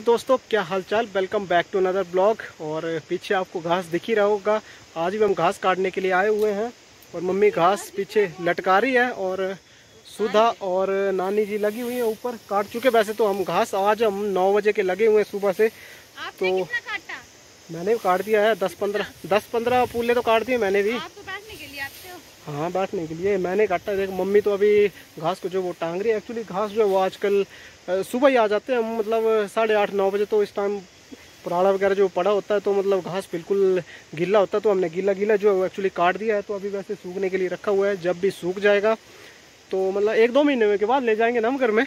दोस्तों, क्या हालचाल। Welcome back to another blog. और पीछे आपको घास दिख ही रहा होगा। आज भी हम घास काटने के लिए आए हुए हैं और मम्मी घास पीछे लटका रही है और सुधा और नानी जी लगी हुई है ऊपर। काट चुके वैसे तो हम घास, आज हम 9 बजे के लगे हुए हैं सुबह से। तो मैंने भी काट दिया है 10-15 पुल्ले तो काट दिए मैंने भी। आप तो बैठने के लिए आते हो। हाँ, बैठने के लिए मैंने काटा। देख मम्मी तो अभी घास को जो वो टांग रही है। एक्चुअली घास जो है वो आजकल सुबह ही आ जाते हैं हम, मतलब 8:30-9 बजे। तो इस टाइम पुराड़ा वगैरह जो पड़ा होता है तो मतलब घास बिल्कुल गीला होता है। तो हमने गीला गीला जो है वो एक्चुअली काट दिया है। तो अभी वैसे सूखने के लिए रखा हुआ है। जब भी सूख जाएगा तो मतलब 1-2 महीने के बाद ले जाएंगे ना हम घर में।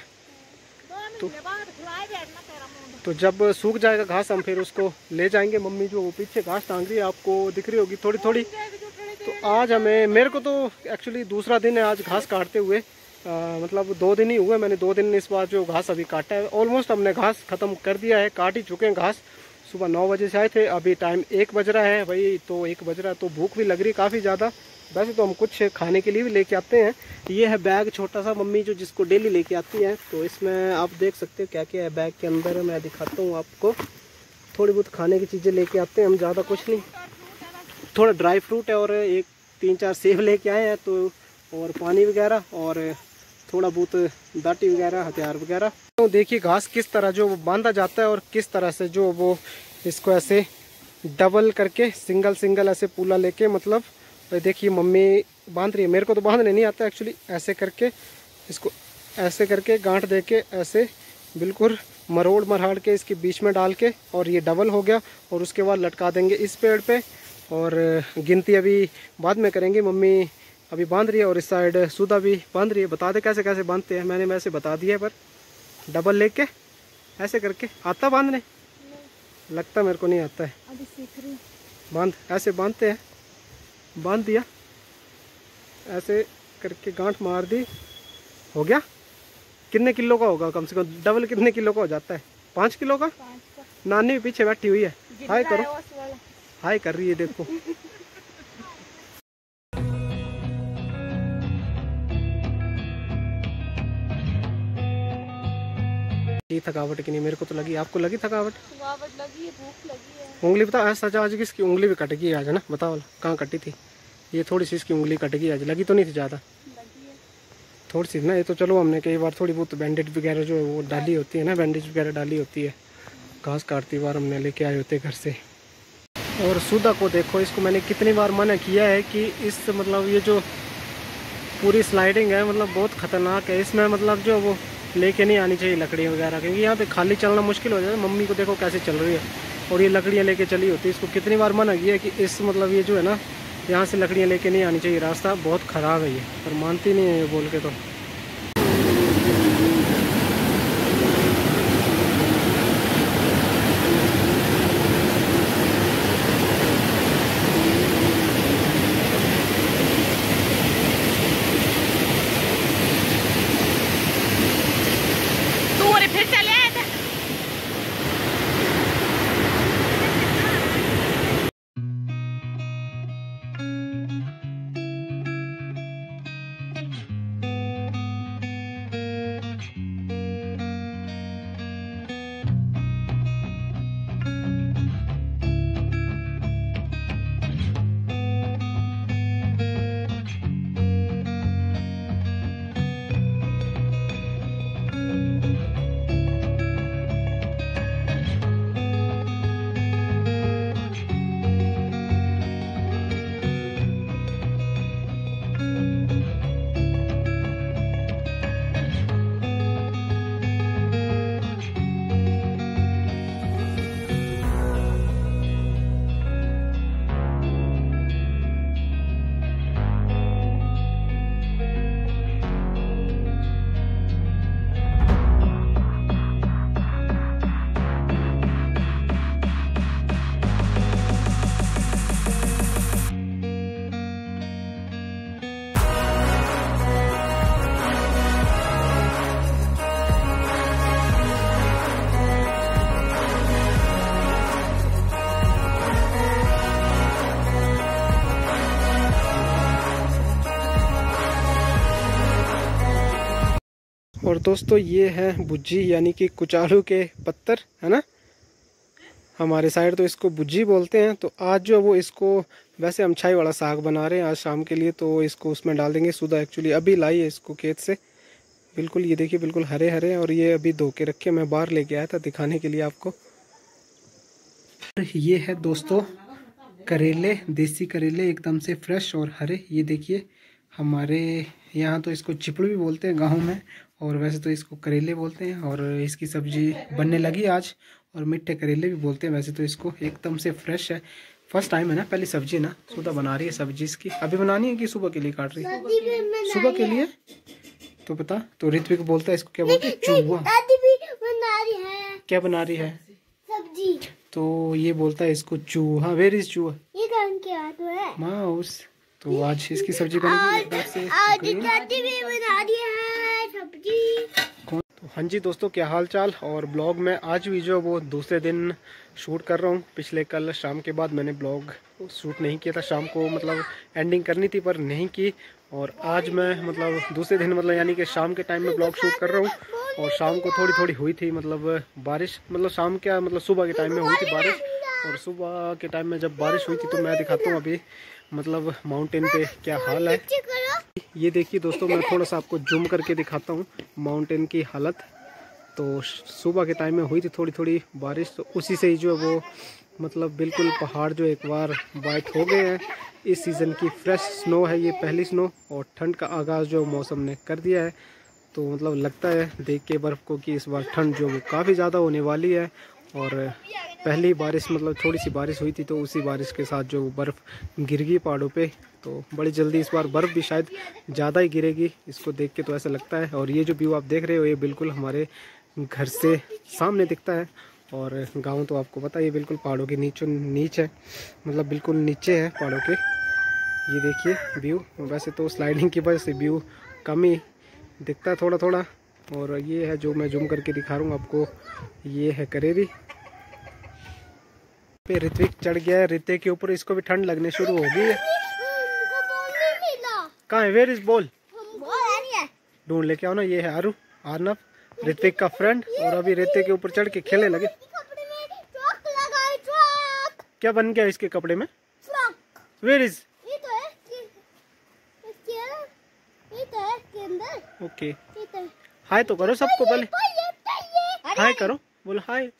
तो जब सूख जाएगा घास हम फिर उसको ले जाएंगे। मम्मी जो वो पीछे घास टांग रही है आपको दिख रही होगी थोड़ी थोड़ी। तो आज मेरे को तो एक्चुअली दूसरा दिन है आज घास काटते हुए। मतलब 2 दिन ही हुए, मैंने 2 दिन इस बार जो घास अभी काटा है। ऑलमोस्ट हमने घास ख़त्म कर दिया है, काट ही चुके हैं घास। सुबह 9 बजे से आए थे, अभी टाइम 1 बज रहा है भाई। तो 1 बज रहा है तो भूख भी लग रही काफ़ी ज़्यादा। वैसे तो हम कुछ खाने के लिए भी लेके आते हैं। ये है बैग छोटा सा मम्मी जो जिसको डेली लेके आती है। तो इसमें आप देख सकते हो क्या क्या है बैग के अंदर। मैं दिखाता हूँ आपको। थोड़ी बहुत खाने की चीज़ें लेके आते हैं हम, ज़्यादा कुछ नहीं। थोड़ा ड्राई फ्रूट है और 3-4 सेब लेके आए हैं। तो और पानी वगैरह और थोड़ा बहुत दाटी वगैरह, हथियार वगैरह। तो देखिए घास किस तरह जो बांधा जाता है और किस तरह से जो वो इसको ऐसे डबल करके सिंगल सिंगल ऐसे पूला लेके, मतलब देखिए मम्मी बांध रही है। मेरे को तो बांधने नहीं आता एक्चुअली। ऐसे करके इसको ऐसे करके गांठ दे के ऐसे बिल्कुल मरोड़ मरहाड़ के इसके बीच में डाल के, और ये डबल हो गया। और उसके बाद लटका देंगे इस पेड़ पे। और गिनती अभी बाद में करेंगे। मम्मी अभी बांध रही है और इस साइड सुधा भी बांध रही है। बता दे कैसे कैसे बांधते हैं। मैंने वैसे बता दिया है, पर डबल लेके ऐसे करके आता बांधने नहीं। लगता मेरे को नहीं आता है। अभी सीख रही। बांध, ऐसे बांधते हैं। बांध दिया ऐसे करके गांठ मार दी, हो गया। कितने किलो का होगा कम से कम? डबल कितने किलो का हो जाता है? 5 किलो का। नानी भी पीछे बैठी हुई है। हाय करो, हाय कर रही है देखो। ये थकावट की नहीं, मेरे को तो लगी। आपको लगी थकावट? लगी है, भूख लगी है। उंगली बता ऐसा आज किसकी उंगली भी कट गई आज, है ना? बताओ कहाँ कटी थी? ये थोड़ी सी इसकी उंगली कट गई आज। लगी तो नहीं थी ज़्यादा, थोड़ी सी ना। ये तो चलो हमने कई बार थोड़ी बहुत बैंडेज वगैरह जो है वो डाली होती है ना, बैंडेज वगैरह डाली होती है। घास काटती बार हमने लेके आए होते घर से। और सुधा को देखो, इसको मैंने कितनी बार मना किया है कि इस मतलब ये जो पूरी स्लाइडिंग है मतलब बहुत ख़तरनाक है। इसमें मतलब जो वो लेके नहीं आनी चाहिए लकड़ी वगैरह, क्योंकि यहाँ पे खाली चलना मुश्किल हो जाता है। मम्मी को देखो कैसे चल रही है और ये लकड़ियाँ लेके चली होती है। इसको कितनी बार मना किया है कि इस मतलब ये जो है ना, यहाँ से लकड़ियाँ लेके नहीं आनी चाहिए, रास्ता बहुत ख़राब है ये। पर मानती नहीं है ये बोल के। तो फिर चले आए थे। दोस्तों ये है भुज्जी यानी कि कुचालू के पत्तर, है ना। हमारे साइड तो इसको भुज्जी बोलते हैं। तो आज जो वो इसको वैसे हम छाई वाला साग बना रहे हैं आज शाम के लिए, तो इसको उसमें डाल देंगे। सुधा एक्चुअली अभी लाई है इसको खेत से, बिल्कुल ये देखिए बिल्कुल हरे हरे, और ये अभी धो के रखे, मैं बाहर लेके आया था दिखाने के लिए आपको। ये है दोस्तों करेले, देसी करेले एकदम से फ्रेश और हरे। ये देखिए हमारे यहाँ तो इसको चिपड़ू भी बोलते हैं गाँव में, और वैसे तो इसको करेले बोलते हैं। और इसकी सब्जी बनने लगी आज, और मिट्टे करेले भी बोलते हैं वैसे तो इसको। एकदम से फ्रेश है, फर्स्ट टाइम है ना, पहली सब्जी है ना। सुधा बना रही है सब्जी इसकी, अभी बनानी है कि सुबह के लिए काट रही है? सुबह के लिए। तो पता तो ऋत्विक बोलता है इसको क्या बोलते हैं, चूहा। क्या बना रही है? सब्जी। तो ये बोलता है इसको चूहा। वेर इज चूहा? ये कौन के हाथ में है? माउस। तो आज इसकी सब्जी बनेगी। आज दादी भी बना रही है सब्जी। तो हाँ जी दोस्तों, क्या हाल चाल। और ब्लॉग में आज भी जो वो दूसरे दिन शूट कर रहा हूँ। पिछले कल शाम के बाद मैंने ब्लॉग शूट नहीं किया था, शाम को मतलब एंडिंग करनी थी पर नहीं की। और आज मैं मतलब दूसरे दिन मतलब यानी कि शाम के टाइम में ब्लॉग शूट कर रहा हूँ। और शाम को थोड़ी थोड़ी हुई थी मतलब बारिश, मतलब शाम क्या मतलब सुबह के टाइम में हुई थी बारिश। और सुबह के टाइम में जब बारिश हुई थी तो मैं दिखाता हूँ अभी मतलब माउंटेन पे क्या हाल है। ये देखिए दोस्तों, मैं थोड़ा सा आपको जूम करके दिखाता हूँ माउंटेन की हालत। तो सुबह के टाइम में हुई थी थोड़ी थोड़ी बारिश, तो उसी से ही जो वो मतलब बिल्कुल पहाड़ जो एक बार वाइट हो गए हैं। इस सीज़न की फ्रेश स्नो है ये, पहली स्नो। और ठंड का आगाज़ जो मौसम ने कर दिया है। तो मतलब लगता है देख के बर्फ़ को कि इस बार ठंड जो वो काफ़ी ज़्यादा होने वाली है। और पहली बारिश मतलब थोड़ी सी बारिश हुई थी, तो उसी बारिश के साथ जो बर्फ़ गिर गई पहाड़ों पे। तो बड़ी जल्दी इस बार बर्फ़ भी शायद ज़्यादा ही गिरेगी, इसको देख के तो ऐसा लगता है। और ये जो व्यू आप देख रहे हो ये बिल्कुल हमारे घर से सामने दिखता है। और गांव तो आपको पता है ये बिल्कुल पहाड़ों के नीच है, मतलब बिल्कुल नीचे है पहाड़ों के। ये देखिए व्यू, वैसे तो स्लाइडिंग की वजह से व्यू कम ही दिखता है थोड़ा थोड़ा। और ये है जो मैं जूम करके दिखा रहा हूँ आपको, ये है करेरी पे ऋत्विक चढ़ गया है रित्ते के ऊपर, इसको भी ठंड लगने शुरू हो गई है। कहाँ है? Where is ball? ढूंढ लेके आओ ना। ये है आरू, आर्नव, ऋत्विक का फ्रेंड। और अभी रेते के ऊपर चढ़ के खेलने लगे। क्या बन गया इसके कपड़े में? Where is? ओके, हाय तो करो सबको पहले, हाय करो, बोलो हाय।